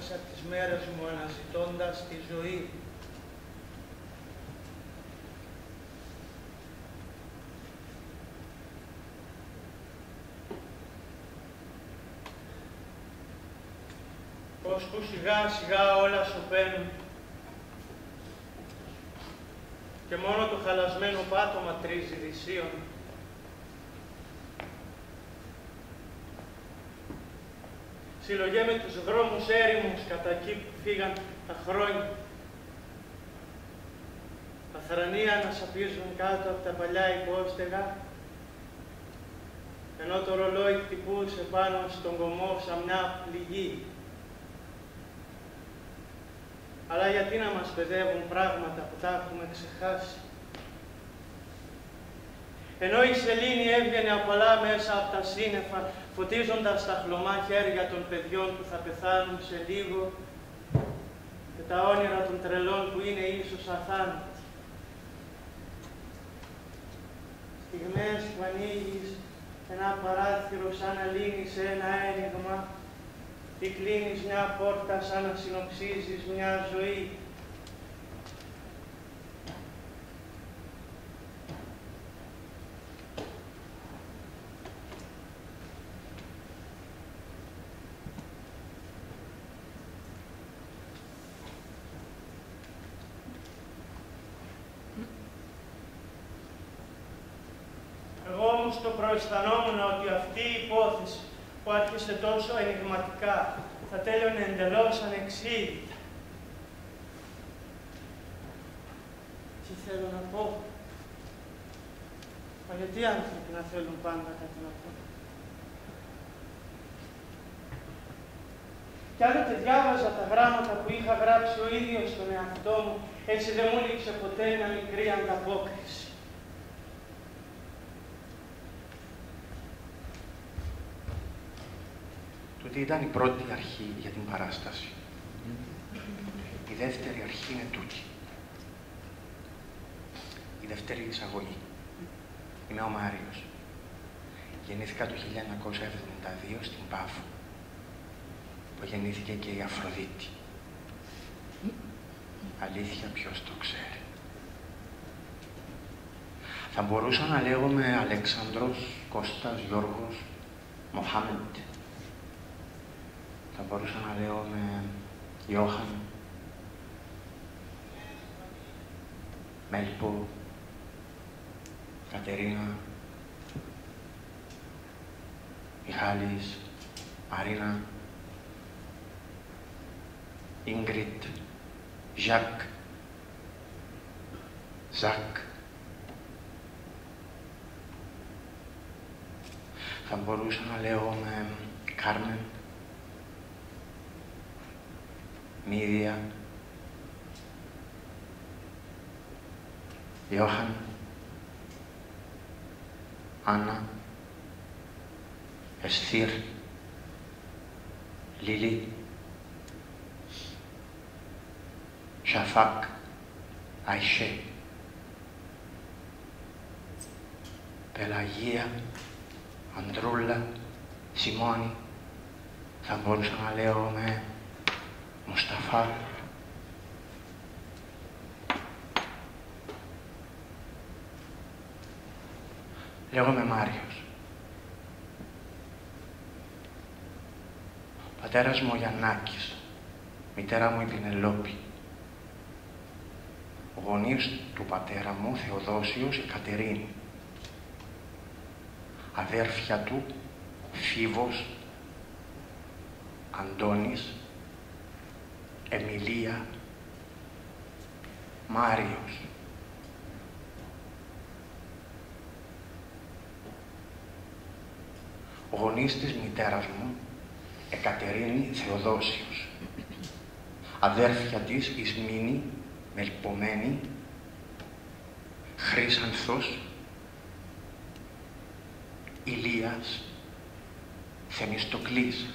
πέρασα τις μέρες μου αναζητώντας τη ζωή. Ως που σιγά σιγά όλα σωπαίνουν και μόνο το χαλασμένο πάτωμα τρίζει δυσίων. Συλλογέ με τους δρόμους έρημους κατά εκεί που φύγαν τα χρόνια. Τα θρανία να σαπίζουν κάτω από τα παλιά υπόστεγα, ενώ το ρολόι χτυπούσε πάνω στον κομμό σαν μια πληγή. Αλλά γιατί να μας παιδεύουν πράγματα που τα έχουμε ξεχάσει. Ενώ η σελήνη έβγαινε απαλά μέσα από τα σύννεφα, φωτίζοντας τα χλωμά χέρια των παιδιών που θα πεθάνουν σε λίγο και τα όνειρα των τρελών που είναι ίσως αθάνατοι. Στιγμές που ανοίγεις ένα παράθυρο σαν να λύνεις ένα ένιγμα ή κλείνεις μια πόρτα σαν να συνοψίζεις μια ζωή. Εγώ όμως το προαισθανόμουν ότι αυτή η υπόθεση που άρχισε τόσο ενιγματικά θα τέλειωνε εντελώς ανεξήγητα. Τι θέλω να πω. Μα γιατί άνθρωποι να θέλουν πάντα κάτι να πω. Κι άλλοτε διάβαζα τα γράμματα που είχα γράψει ο ίδιος στον εαυτό μου, έτσι δεν μου λείψε ποτέ μια μικρή ανταπόκριση. Τούτη ήταν η πρώτη αρχή για την παράσταση. Η δεύτερη αρχή είναι τούτη. Η δεύτερη εισαγωγή. Είμαι ο Μάριος. Γεννήθηκα το 1972 στην Πάφο, που γεννήθηκε και η Αφροδίτη. Αλήθεια, ποιος το ξέρει. Θα μπορούσα να λέγομαι Αλέξανδρος, Κώστας, Γιώργος, Μοχάμεντ. Θα μπορούσα να λέγομαι Ιώχαν, Μέλπο, Κατερίνα, Μιχάλης, Μαρίνα, Ίγκριτ, Ζακ, Ζακ. Θα μπορούσα να λέγομαι Κάρμεν, Μίδια, Ιώχαν, Άννα, Εσθήρ, Λίλη, Σαφάκ, Αϊσέ, Πελαγία, Ανδρούλα, Σιμώνη. Θα μπορούσα να λέγομαι Μουσταφά, λέγομαι Μάριος. Πατέρας μου ο Γιαννάκης, μητέρα μου η Πινελόπη. Ο γονείς του πατέρα μου, Θεοδόσιος, η Κατερίνη. Αδέρφια του, Φίβος, Αντώνης, Εμιλία, Μάριος. Ο γονείς της μητέρας μου, Εκατερίνη Θεοδόσιος. Αδέρφια της, Ισμήνη, Μελπομένη, Χρύσανθος, Ηλίας, Θεμιστοκλής.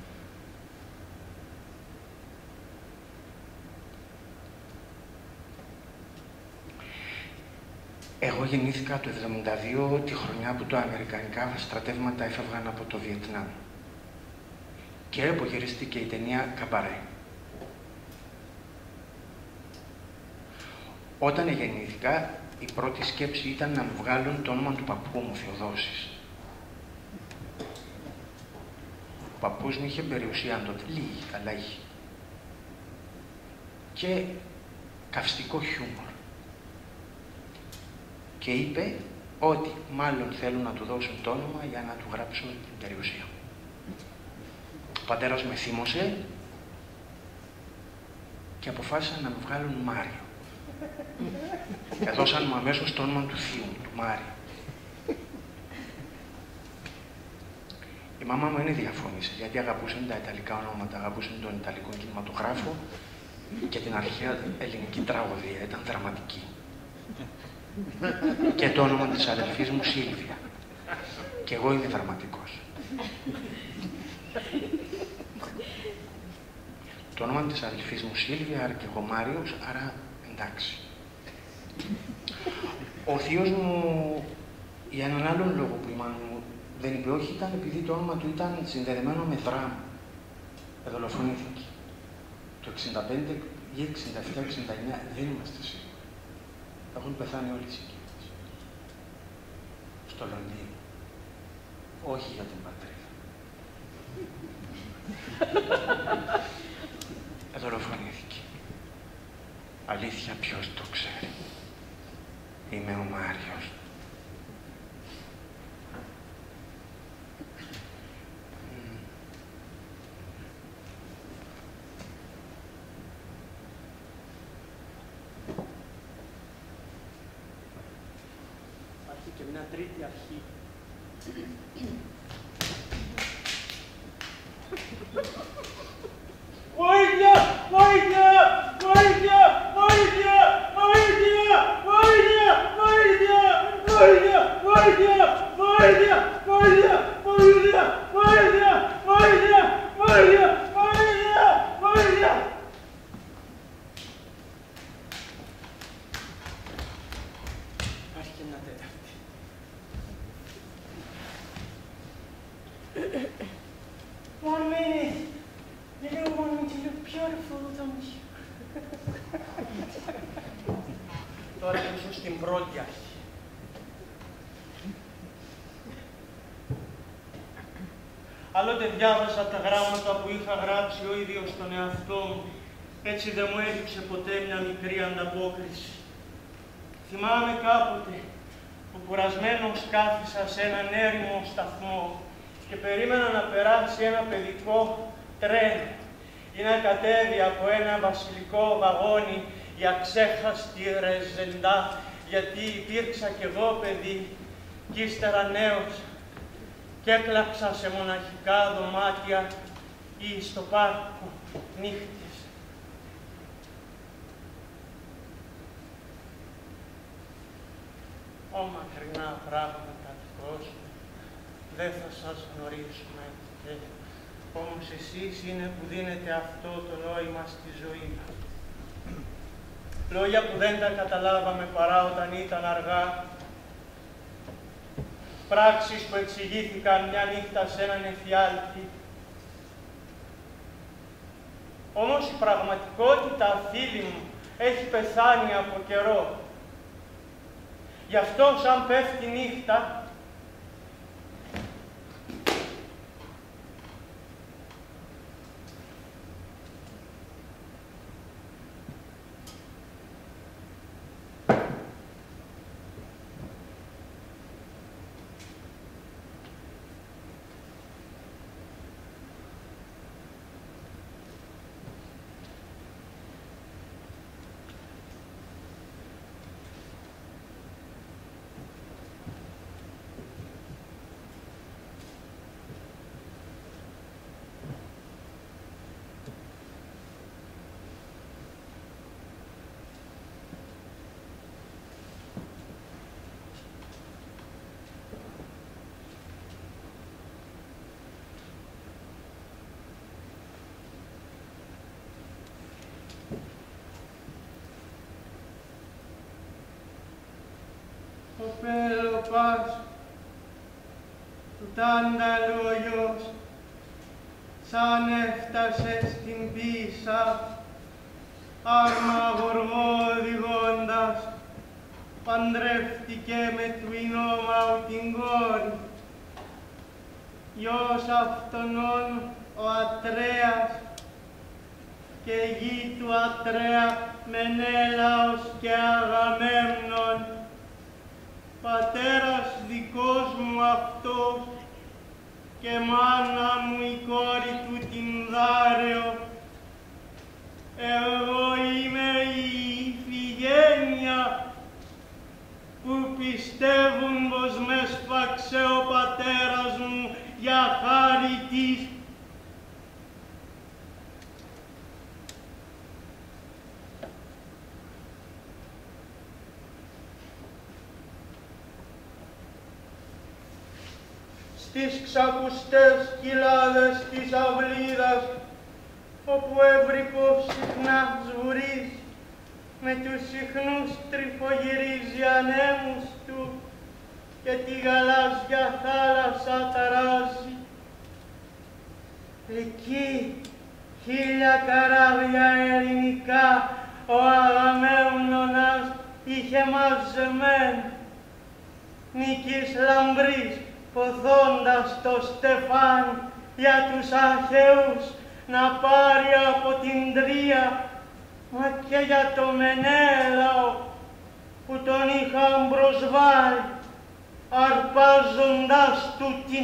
Εγώ γεννήθηκα το 1972, τη χρονιά που τα αμερικανικά στρατεύματα έφευγαν από το Βιετνάμ και απογυρίστηκε η ταινία Καμπαρέ. Όταν γεννήθηκα, η πρώτη σκέψη ήταν να μου βγάλουν το όνομα του παππού μου, Θεοδόσης. Ο παππούς μου είχε περιουσία τότε, λίγη, αλλά είχε. Και καυστικό χιούμορ. Και είπε ότι μάλλον θέλουν να του δώσουν το όνομα για να του γράψουν την περιουσία. Ο πατέρας με θύμωσε και αποφάσισαν να μου βγάλουν Μάριο. Έδωσαν μου αμέσως το όνομα του θείου μου, του Μάριο. Η μαμά μου είναι διαφώνησε, γιατί αγαπούσαν τα ιταλικά ονόματα, αγαπούσαν τον ιταλικό κινηματογράφο και την αρχαία ελληνική τραγωδία, ήταν δραματική. Και το όνομα της αδελφής μου Σίλβια. Και εγώ είμαι δραματικός. Το όνομα της αδελφής μου Σίλβια, άρα και εγώ Μάριος, άρα εντάξει. Ο θείος μου, για έναν άλλον λόγο που η μάνα μου δεν είπε όχι, ήταν επειδή το όνομα του ήταν συνδεδεμένο με δράμα. Δολοφονήθηκε. Το 65 ή 67-69, δεν είμαστε σίγουροι. Έχουν πεθάνει όλοι οι συγκεκριμένοι. Στο Λονδίνο. Όχι για την πατρίδα. Δολοφονήθηκε. Αλήθεια, ποιος το ξέρει. Είμαι ο Μάριος. Υπάρχει και μια τρίτη αρχή. Βοήθεια! Βοήθεια! Βοήθεια! Βοήθεια! Βοήθεια! Βοήθεια! Βοήθεια! Βοήθεια! Βοήθεια! Βοήθεια! Βοήθεια! Βοήθεια! Βοήθεια! Βοήθεια! Βοήθεια! Βοήθεια! Βοήθεια! Υπάρχει και μια τέταρτη. One minute. You don't want me to look beautiful, don't you? Τώρα ήρθα στην πρώτη αρχή. Άλλοτε διάβασα τα γράμματα που είχα γράψει ο ίδιος στον εαυτό μου. Έτσι δεν μου έδειξε ποτέ μια μικρή ανταπόκριση. Θυμάμαι κάποτε που κουρασμένος κάθισα σε έναν έρημο σταθμό και περίμενα να περάσει ένα παιδικό τρένο ή να κατέβει από ένα βασιλικό βαγόνι η αξέχαστη Ρεζεντά, γιατί υπήρξα κι εγώ παιδί κι ύστερα νέος και έκλαψα σε μοναχικά δωμάτια ή στο πάρκο νύχτες. Ω μακρινά πράγματα του κόσμου, δεν θα σας γνωρίσουμε και όμως εσείς είναι που δίνετε αυτό το νόημα στη ζωή μας. Λόγια που δεν τα καταλάβαμε παρά όταν ήταν αργά. Πράξεις που εξηγήθηκαν μια νύχτα σε έναν εφιάλτη. Όμως η πραγματικότητα, φίλοι μου, έχει πεθάνει από καιρό. Γι' αυτό, σαν πέφτει νύχτα, ο Πέλοπας, του Τάνταλου ο γιος, σαν έφτασε στην Πίσα, άρμα γοργό οδηγώντας, παντρεύτηκε με του Ινόμαου την κόρη. Γιος αυτονών ο Ατρέας και γη του Ατρέα Μενέλαος και Αγαμέμνων. Πατέρας δικός μου αυτός και μάνα μου η κόρη του την Δάρεο. Εγώ είμαι η Ιφηγένεια που πιστεύουν πως με σφάξε ο πατέρας μου για χάρη της. Στις ξακουστές κοιλάδες της αυλίδας, όπου έβρυπο συχνά σβουρίζει, με τους συχνούς τρυφογυρίζει ανέμους του και τη γαλάζια θάλασσα ταράζει. Εκεί 1000 καράβια ελληνικά ο Αγαμέμνονας είχε μαζεμένο, νικής λαμπρής ποθώντας το στεφάνι για τους Αχαιούς να πάρει από την Τρία, μα και για το Μενέλαο που τον είχαν προσβάλει αρπάζοντας του την.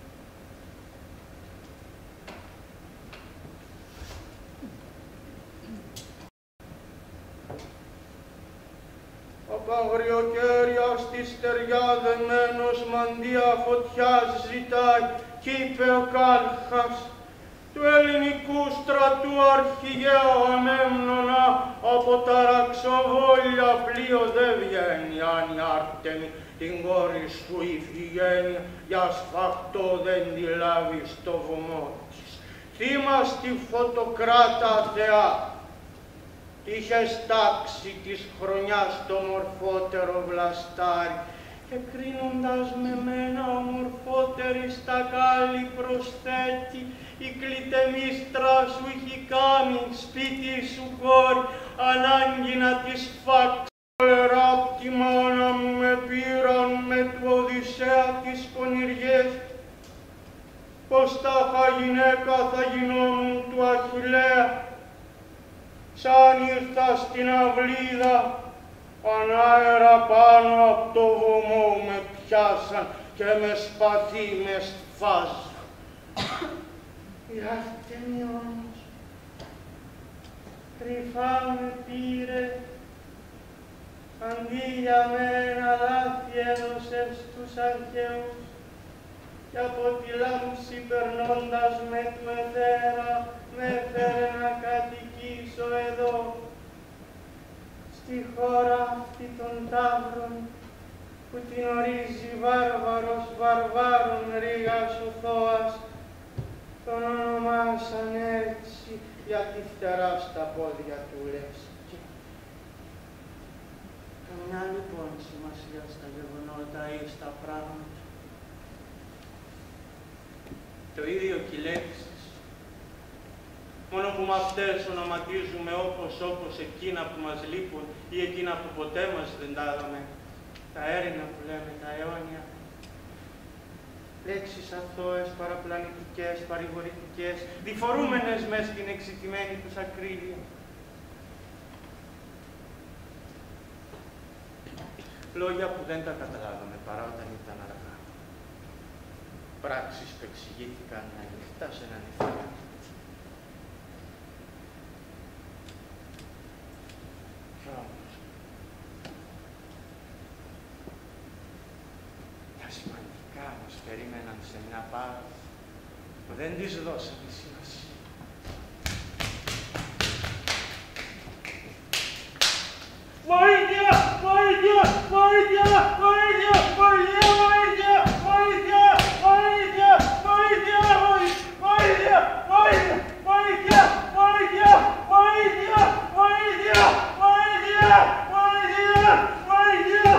Ο Παγριοκέρια στη στεριά δεμένος μαντία φωτιάς ζητάει κι είπε ο Κάλχας του ελληνικού στρατού αρχηγαίου Αμέμνονα από τα ραξοβόλια πλοίο δεν βγαίνει αν η Άρτεμη την κόρη σου Ιφηγένεια για σφαχτό δεν τη λάβει στο βωμό της. Θύμα στη φωτοκράτα Θεά είχες τάξει της χρονιάς το μορφότερο βλαστάρι και κρίνοντας με μένα ομορφότερη στα κάλλη προσθέτει η κλητεμίστρα σου έχει κάνει σπίτι σου κόρη ανάγκη να της φάξει. Ράπτη μάνα μου με πήραν με του Οδυσσέα τις πονηριές πως τάχα γυναίκα θα γινόμουν του Αχιλλέα. Σαν ήρθα στην αυλίδα, ανάερα πάνω απ' το βωμό με πιάσαν και με σπαθί με σφάζαν. Η Άρτεμη όμως κρυφά με πήρε, αντί για μένα λάθη έδωσε στους αρχαίους και από τη λάμψη περνώντας με του αιθέρα με έφερε να κατοικήσω εδώ, στη χώρα αυτή των ταύρων που την ορίζει βάρβαρος βαρβάρων Ρήγας Οθώας, τον ονομάσαν έτσι γιατί φτερά στα πόδια του λέσχε. Καμιά λοιπόν σημασία στα γεγονότα ή στα πράγματα. Το ίδιο κι οι λέξεις, μόνο που με αυτές ονοματίζουμε όπως εκείνα που μας λείπουν ή εκείνα που ποτέ μας δεν τα είδαμε. Τα έρινα που λέμε, τα αιώνια. Λέξεις αθώες, παραπλανητικές, παρηγορητικές, διφορούμενες μες στην εξητημένη τους ακρίβεια. Λόγια που δεν τα καταλάβαμε παρά όταν ήταν αργά. Πράξεις που εξηγήθηκαν ανοιχτά σε έναν ηθέα. Κι όμως, τα σημαντικά μας περίμεναν σε μια πάθη που δεν της δώσαμε σημασία. Βοήθεια! Βοήθεια! Βοήθεια! Βοήθεια! Βοήθεια! Βοήθεια! Βοήθεια! Βοήθεια! Βοήθεια! Βοήθεια! Βοήθεια! Βοήθεια! Βοήθεια! Βοήθεια! Βοήθεια! Βοήθεια! Βοήθεια! Βοήθεια!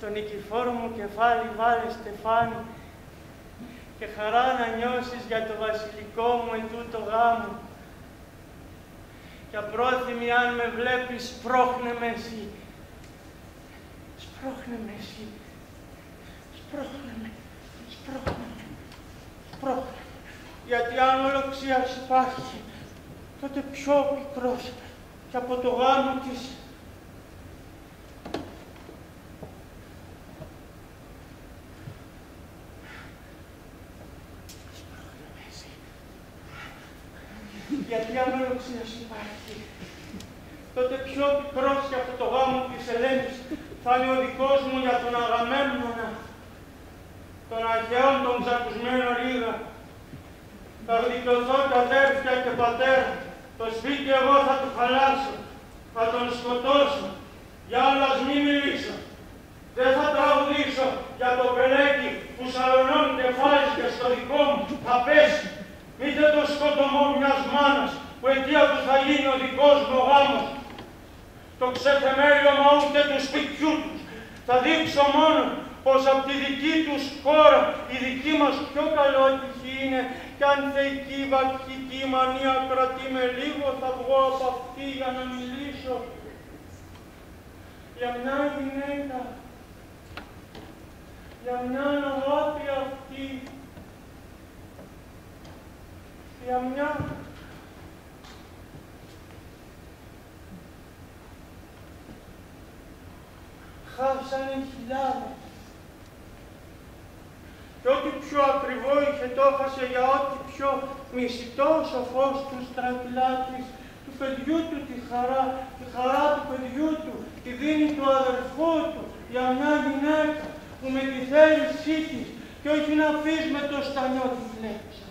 Στο νικηφόρο μου κεφάλι βάλε στεφάνι και χαρά να νιώσεις για το βασιλικό μου ετούτο γάμο. Και απρόθυμη αν με βλέπεις, σπρώχνε με εσύ. Σπρώχνε με εσύ. Σπρώχνε με. Σπρώχνε με. Σπρώχνε με. Γιατί αν ολοξίας υπάρχει, τότε πιο πικρός και από το γάμο της. Γιατί αν ολοξίας υπάρχει, τότε πιο πικρός και από το γάμο της Ελένης θα είναι ο δικός μου για τον Αγαμέμνονα, τον αρχαίον τον ξακουσμένο Ρήγα. Θα δικαιωθώ τα αδέρφια και πατέρα, το σπίτι εγώ θα του χαλάσω, θα τον σκοτώσω, για άλλας μη μιλήσω. Δεν θα τραγουδήσω για το πελέκι που σαλωνώνεται φάζηκε στο δικό μου, θα πέσει. Μήτε το σκοτωμό μιας μάνας, που αιτία του θα γίνει ο δικός μου γάμος. Το ξεθεμέλιωμα ούτε του σπιτιού τους. Θα δείξω μόνο πως από τη δική τους χώρα η δική μας πιο καλότυχη είναι κι αν θεϊκή βαχική μανία κρατεί με λίγο θα βγω από αυτή για να μιλήσω. Για μια γυναίκα, για μια αγάπη αυτή, για μια χάσανε χιλιάδες. Και ό,τι πιο ακριβό είχε το έχασε για ό,τι πιο μισητό σοφός του στρατηλάτης, του παιδιού του τη χαρά του παιδιού του, τη δίνει του αδερφού του για μια γυναίκα που με τη θέλησή της και όχι να αφήσει με το στανιό τη φλέξα.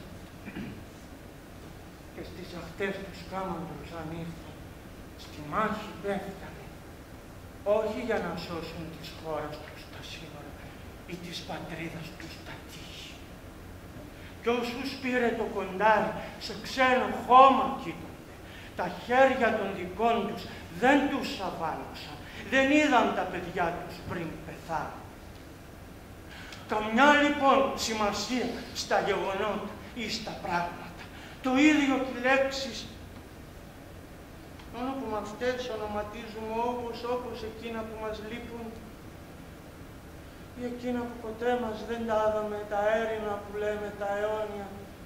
Και στις αχτές του σκάμαντος αν ήρθαν, στη μάχη πέφτανε, όχι για να σώσουν της χώρας τους τα σύνορα ή της πατρίδας τους τα τείχη. Κι όσους πήρε το κοντάρι σε ξένο χώμα κοίτονται, τα χέρια των δικών τους δεν τους αβάλωσαν, δεν είδαν τα παιδιά τους πριν πεθάνουν. Καμιά λοιπόν σημασία στα γεγονότα ή στα πράγματα. Το ίδιο και οι λέξεις, μόνο που με αυτές ονοματίζουμε όπως εκείνα που μας λείπουν ή εκείνα που ποτέ μας δεν τα είδαμε, τα έρινα που λέμε τα αιώνια.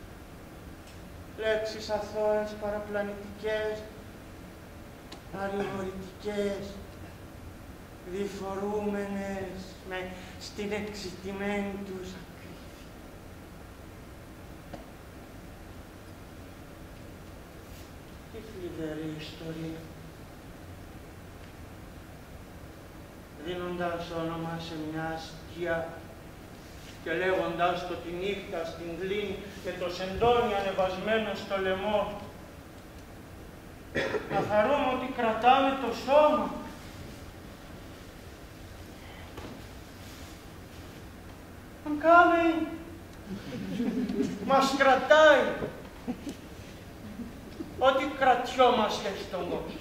Λέξεις αθώες, παραπλανητικές, παρηγορητικές, διφορούμενες στην εξητημένη τους ακρίβεια. Τι θλιβερή ιστορία. Δίνοντας όνομα σε μια σκιά και λέγοντας το τη νύχτα στην κλίνη και το σεντόνι ανεβασμένο στο λαιμό. Να χαρούμε ότι κρατάμε το σώμα. Αν κάμε, μας κρατάει ό,τι κρατιόμαστε στον κόσμο.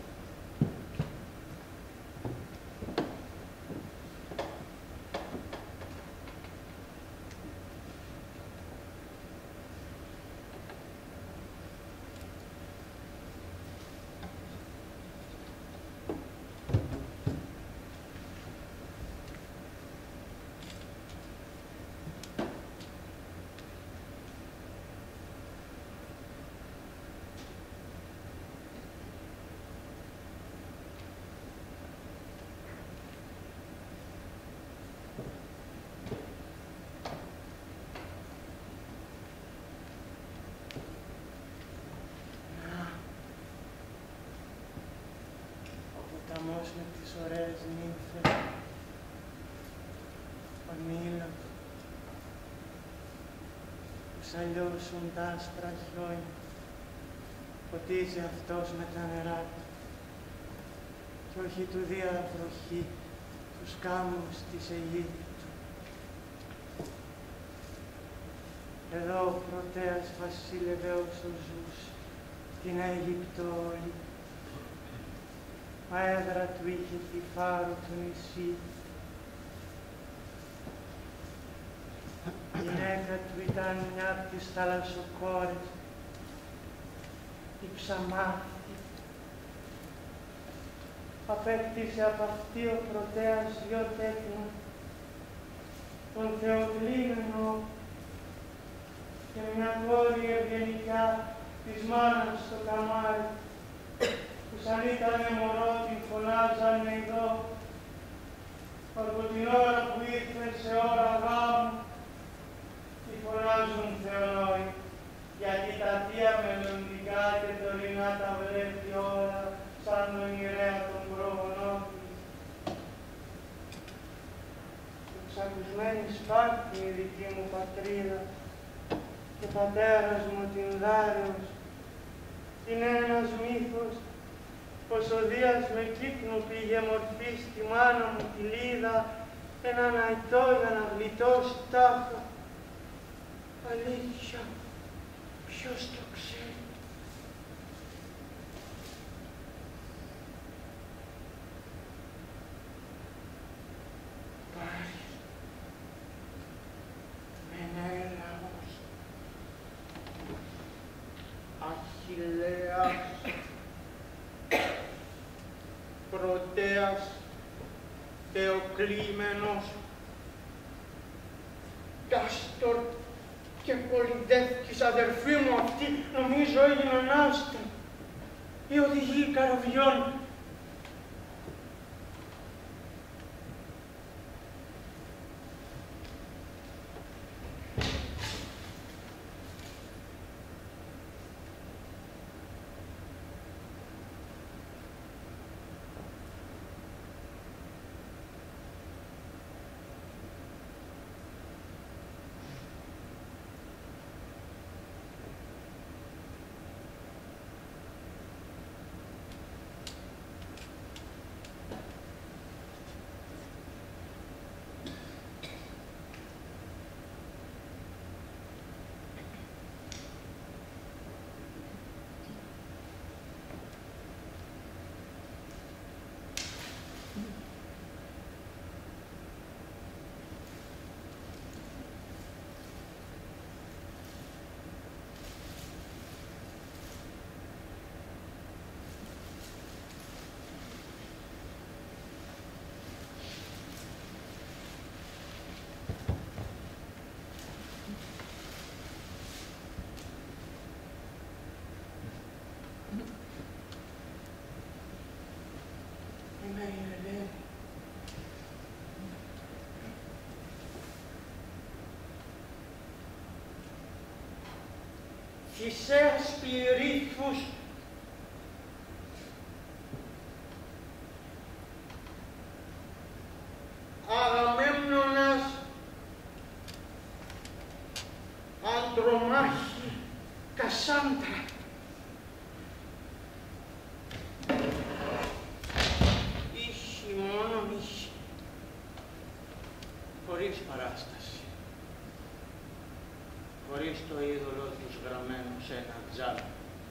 Με τις ωραίες νύμφες, ο Νείλος, που σαλιώσουν τα άσπρα χιόνια, ποτίζει αυτός με τα νερά του, κι όχι του δία βροχή, τους κάμους της Αιγύπτου. Εδώ ο πρωτέας βασίλευε όσο ζούσε, την Αίγυπτο όλη. Μα έδρα του είχε τη φάρου του νησί γυναίκα του ήταν μια από τις θαλασσοκόρες, η Ψαμάθη. Απέκτησε από αυτή ο Πρωτέας 2 τέκνα, τον Θεοκλήμενο και μια κόρη ευγενικιά της μάνας στο καμάρι, που σαν ήτανε μωρό την φωνάζανε εδώ, από την ώρα που ήρθε σε ώρα γάμου, τη φωνάζουν Θεονόη, γιατί τα θεία μελλοντικά και τωρινά τα βλέπει όλα σαν τον ιερέα των προγονών της. Εξακουσμένη Σπάρτη η δική μου πατρίδα και πατέρας μου την Δάρεως. Είναι ένας μύθος πως ο Δίας με κύκνου πήγε μορφή στη μάνα μου τη Λίδα έναν αϊτό για να γλιτώσει τάχα. Αλήθεια, ποιος το ξέρει. Πάρει, Μενέλαος, Αχιλλέας, Πρωτέας, Θεοκλήμενος, Κάστορ και Πολυδεύκης, αδερφή μου αυτή, νομίζω έγιναν άστα. Οι οδηγοί καραβιών. Θησέας Πυρήθους, Αγαμέμνονας, Αντρομάχη, Κασάντρα. Ίσοι μόνον ίσοι, χωρίς παράσταση, χωρίς το είδωλο τους γραμμένο σε ένα τζάμι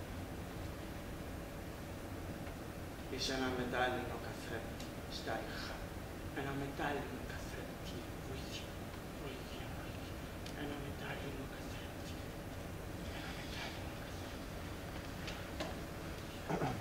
ή σε ένα μετάλλινο καθρέπτη στα ηχά. Ένα μετάλλινο καθρέπτη, βοήθεια, βοήθεια, βοήθεια. Ένα μετάλλινο καθρέπτη, ένα μετάλλινο καθρέπτη.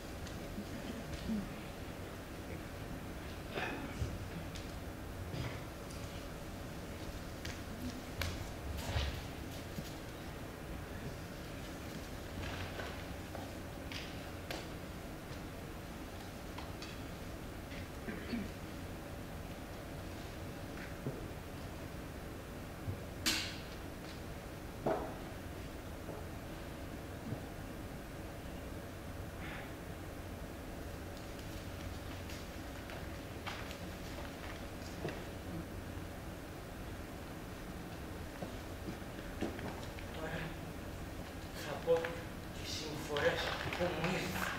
Τις συμφορές που μου ήρθαν.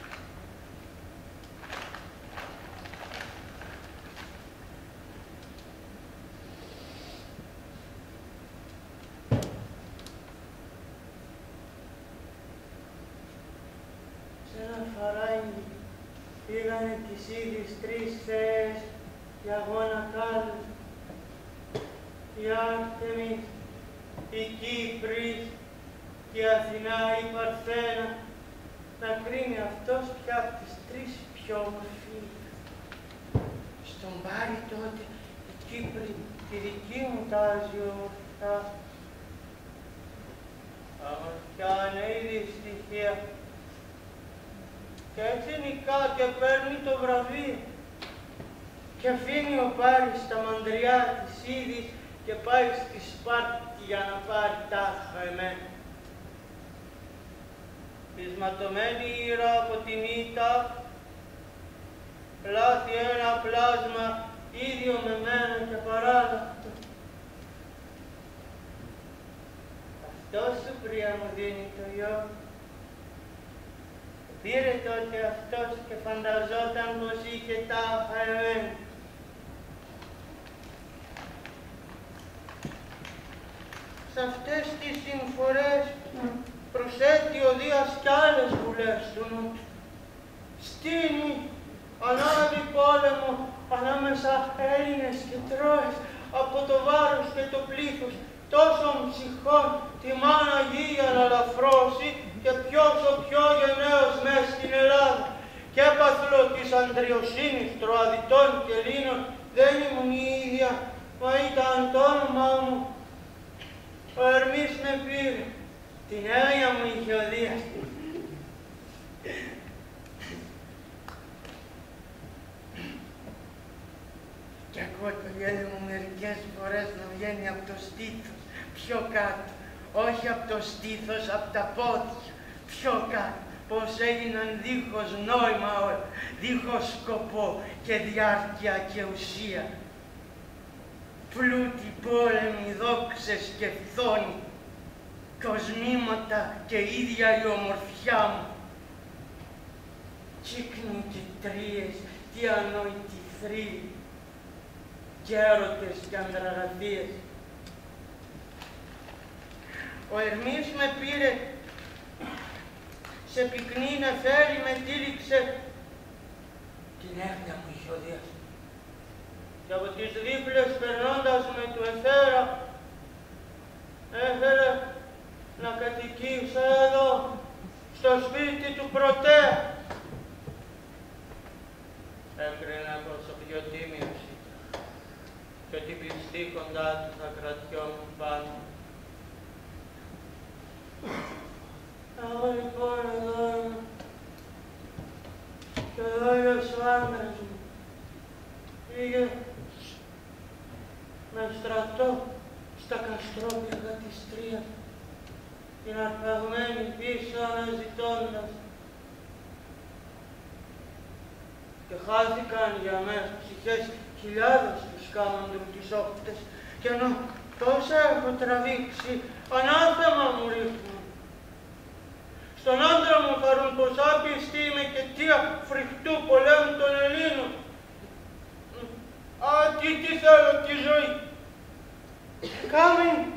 Σε ένα φαράγγι πήγανε τις ίδιες 3 θεές για αγώνα κάλου. Η Άρτεμις, η Κύπρη και η Αθηνά, η Παρθένα, να κρίνει αυτός πια από τις τρεις πιο όμορφοι. Στον Πάρη τότε η Κύπρη τη δική μου τάζει ομορφιά. Αμορφιά είναι ήδη στοιχεία. Και έτσι νικά και παίρνει το βραβείο. Και αφήνει ο Πάρης τα μαντριά της Ήδης και πάει στη Σπάρτη για να πάρει τάχα εμένα. Πεισματωμένη ήρα από την ήττα, πλάθει ένα πλάσμα ίδιο με μένα και παράλλακτο. Αυτός σου πρία μου δίνει το γιο. Πήρε τότε αυτός και φανταζόταν πως είχε τάχα εμένα. Σε αυτές τις συμφορές προσθέτει ο Δίας κι άλλες βουλές του νου του. Στείνει, ανάβει πόλεμο ανάμεσα Έλληνες και Τρόες από το βάρος και το πλήθος τόσων ψυχών τη μάνα γη να λαφρώσει και ποιος ο πιο γενναίος μες στην Ελλάδα. Και έπαθλο της αντριοσύνης Τροαδιτών και Ελλήνων δεν ήμουν η ίδια, μα ήταν το όνομά μου. Ο Ερμής με πήρε, την έννοια μου είχε ο Δίας. Κι ακούω το γέλιο μου μερικές φορές να βγαίνει από το στήθος, πιο κάτω. Όχι από το στήθος, από τα πόδια, πιο κάτω. Πως έγιναν δίχως νόημα όλα, δίχως σκοπό και διάρκεια και ουσία. Πλούτη, πόλεμοι, δόξες και φθόνοι, κοσμήματα και ίδια η ομορφιά μου. Κύκνοι και τρίες, τι ανόητοι θρύλοι, και έρωτες και ανδραγαθίες. Ο Ερμής με πήρε, σε πυκνή νεφέλη με τύλιξε, την έρθια μου είχε ο Δίας. Και από τις δίπλες περνώντας με του εθέρα, έφερε να κατοικήσω εδώ, στο σπίτι του Πρωτέα. Έκρινα πως ο πιο τίμιος ήταν και ότι πιστή κοντά του θα κρατιόμουν πάνω. Εγώ λοιπόν εδώ είμαι και ο δόλιος ο άντρας μου πήγε με στρατό στα Καστρόπυργα της Τρίας, την αρπαγμένη πίσω αναζητώντας. Και χάθηκαν για μένα ψυχές χιλιάδες τους κάμαντρου τις όχτες, και ενώ τόσα έχω τραβήξει, ανάθεμα μου ρίχνουν. Στον άντρα μου χαρούν πως άπιστη είμαι και αιτία φρικτού πολέμου των Ελλήνων. Α, τι θέλω τη ζωή. Coming.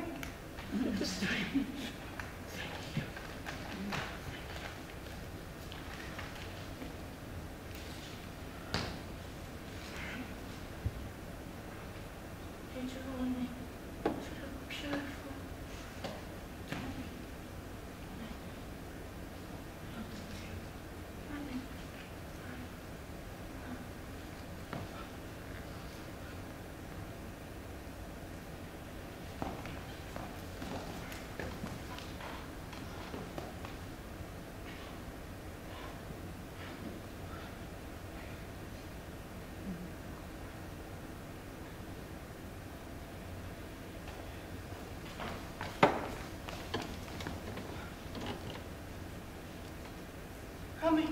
Coming.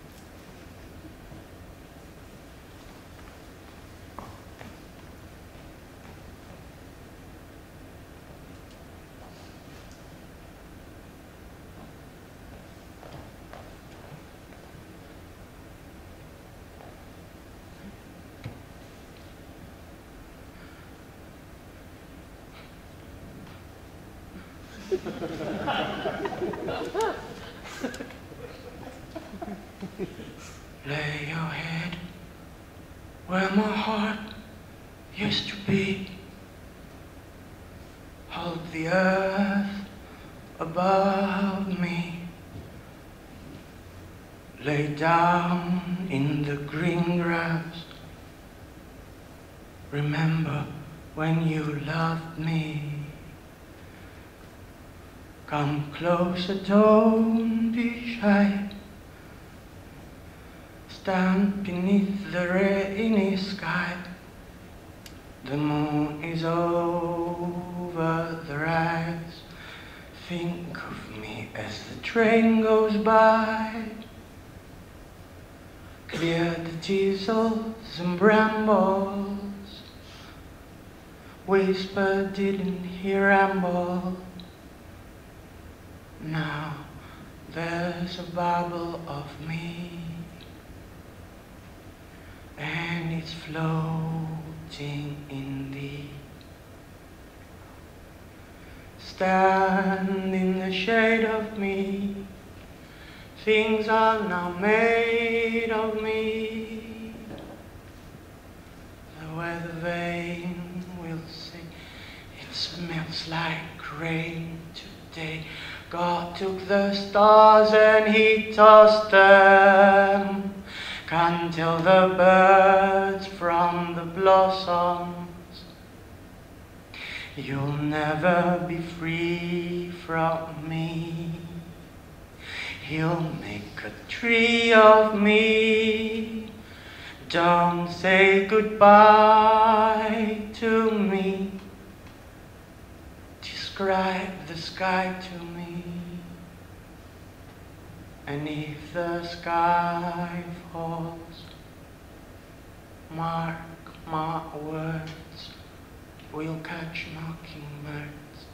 Lay your head where my heart used to be. Hold the earth above me. Lay down in the green grass. Remember when you loved me. Come closer, don't be shy. Stand beneath the rainy sky. The moon is over the rise. Think of me as the train goes by. Clear the teasels and brambles. Whisper, didn't he ramble? Now there's a bubble of me, and it's floating in thee. Stand in the shade of me. Things are now made of me. The weather vane will say, it smells like rain today. God took the stars and he tossed them. Can't tell the birds from the blossoms. You'll never be free from me. He'll make a tree of me. Don't say goodbye to me. Describe the sky to me. And if the sky falls, mark my words, we'll catch mockingbirds.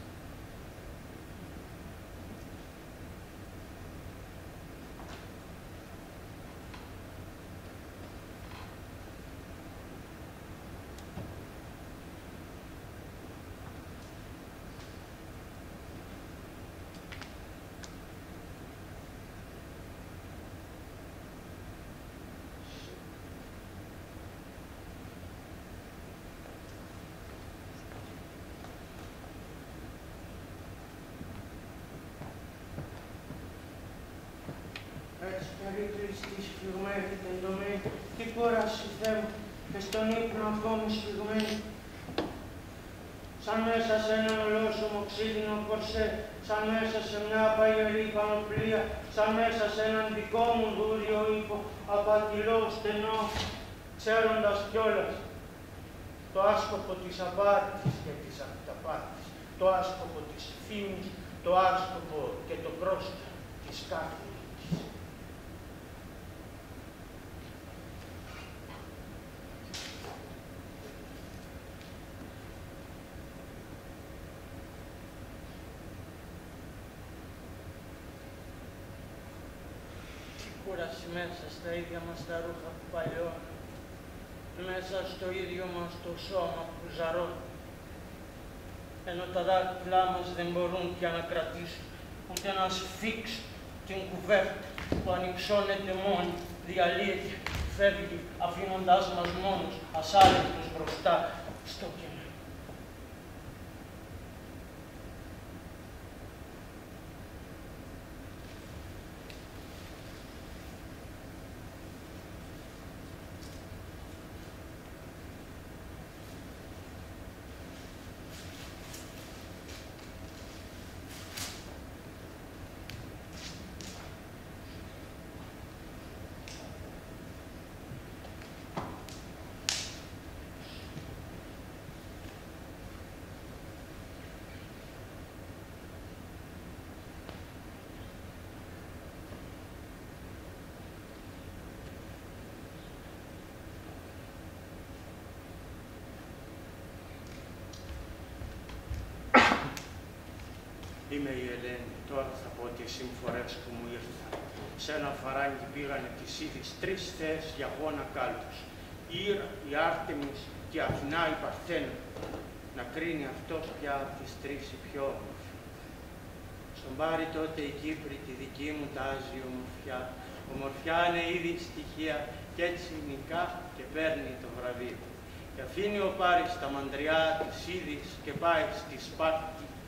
Έτσι περίτρις της φυγμένη τεντωμένη, τι κόραση Θεέ μου, και στον ύπνο ακόμη σφιγμένη. Σαν μέσα σε έναν ολόσωμο ξύλινο κορσέ, σαν μέσα σε μια παγιερή πανοπλία, σαν μέσα σε έναν δικό μου δούριο ύπο, απατηλό στενό, ξέροντας κιόλας το άσκοπο της απάτης και της αυταπάτης, το άσκοπο της φήμης, το άσκοπο και το πρόστιο της κάθε. Κούραση μέσα στα ίδια μας τα ρούχα που παλιώνουν, μέσα στο ίδιο μας το σώμα που ζαρώνει, ενώ τα δάχτυλά μας δεν μπορούν πια να κρατήσουν ούτε να σφίξουν την κουβέρτα που ανυψώνεται μόνη, διαλύεται, φεύγει αφήνοντάς μας μόνος, ασάλευτος μπροστά στο κενό. Είμαι η Ελένη, τώρα θα πω τις συμφορές που μου ήρθαν. Σε ένα φαράγγι πήγανε τις ίδιες 3 θέες για αγώνα κάλπους. Η Ήρα, η Άρτεμις και η Αθηνά η Παρθένα. Να κρίνει αυτός πια από τις 3 η πιο όμορφη. Στον πάρει τότε η Κύπρη τη δική μου τάζει ομορφιά. Ομορφιά είναι ήδη στοιχεία κι έτσι νικά και παίρνει το βραβείο. Και αφήνει ο Πάρης τα μαντριά της Ήδης και πάει στη Σπάρτη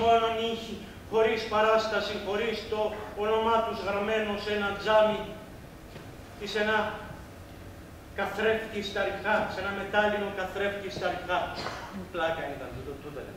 μόνον ήχοι, χωρίς παράσταση, χωρίς το όνομά τους γραμμένο σε ένα τζάμι ή σε ένα καθρέφτη στα ριχά, σε ένα μετάλλινο καθρέφτη στα ριχά. Πλάκα ήταν τούτο λέμε.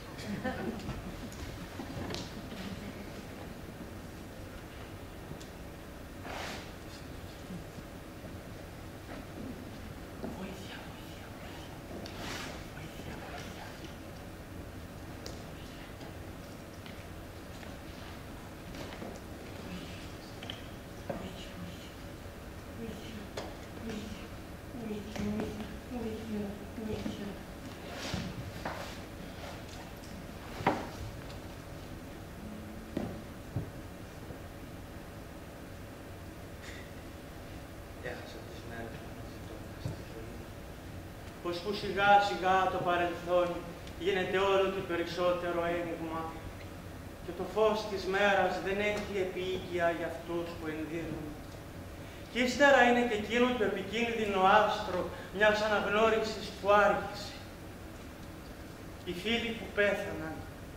Πως που σιγά σιγά το παρελθόν γίνεται όλο και περισσότερο ένιγμα και το φως της μέρας δεν έχει επίοικια για αυτούς που ενδύουν. Κι ύστερα είναι και εκείνο το επικίνδυνο άστρο μιας αναγνώρισης που άργησε. Οι φίλοι που πέθαναν,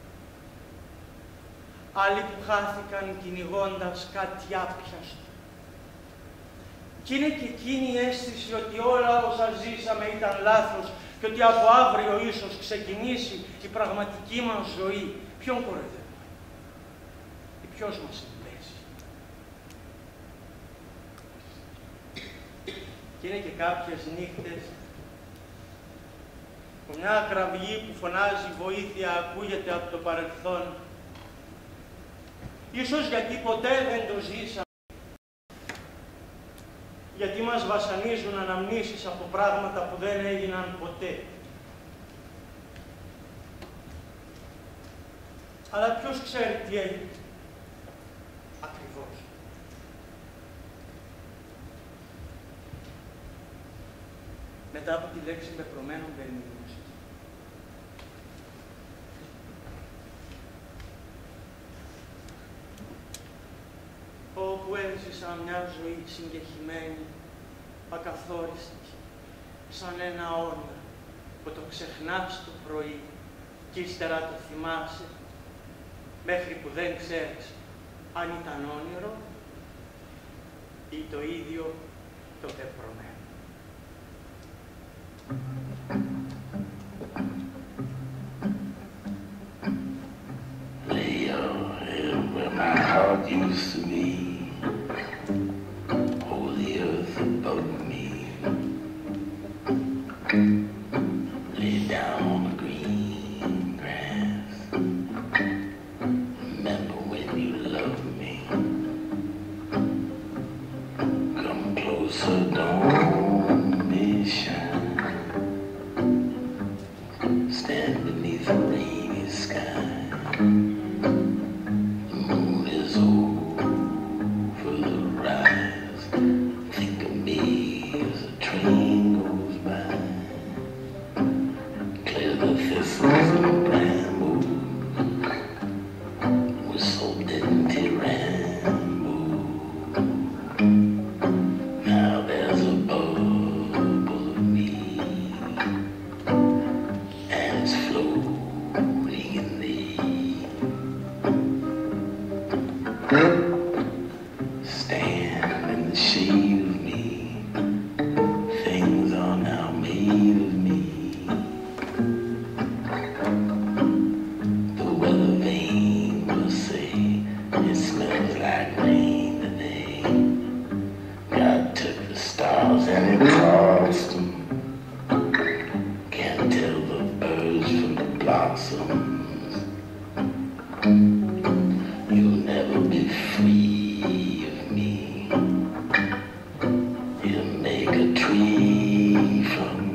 άλλοι που χάθηκαν κυνηγώντας κάτι άπιαστο. Κι είναι και εκείνη η αίσθηση ότι όλα όσα ζήσαμε ήταν λάθος και ότι από αύριο ίσως ξεκινήσει η πραγματική μας ζωή. Ποιον κοροϊδεύουμε ή ποιος μας εμπέζει. Κι είναι και κάποιες νύχτες που μια κραυγή που φωνάζει βοήθεια ακούγεται από το παρελθόν. Ίσως γιατί ποτέ δεν το ζήσαμε. Γιατί μας βασανίζουν αναμνήσεις από πράγματα που δεν έγιναν ποτέ. Αλλά ποιος ξέρει τι έγινε. Ακριβώς. Μετά από τη λέξη πεπρωμένων περιμηνώσεις. Όπου έζησα μια ζωή συγκεχημένη, ακαθόριστη, σαν ένα όνειρο που το ξεχνάς το πρωί και ύστερα το θυμάσαι, μέχρι που δεν ξέρεις αν ήταν όνειρο ή το ίδιο το πεπρωμένο. My heart used to be, oh, the earth above me. Lay down on the green grass. Remember when you loved me. Come closer, don't be shy. Stand beneath a rainy sky. Make a tree from